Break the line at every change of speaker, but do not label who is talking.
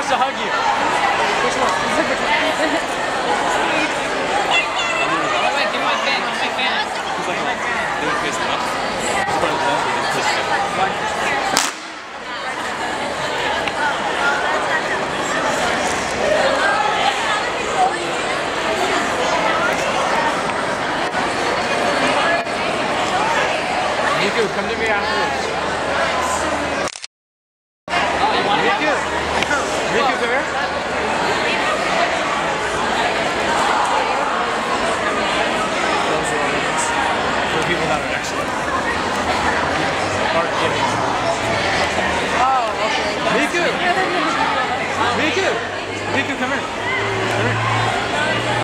to hug you.
Which one?
Wait, give my fan. Give my fan. He's like, they were pissed off. It's part of them. They just pissed off. Nico, come to me afterwards.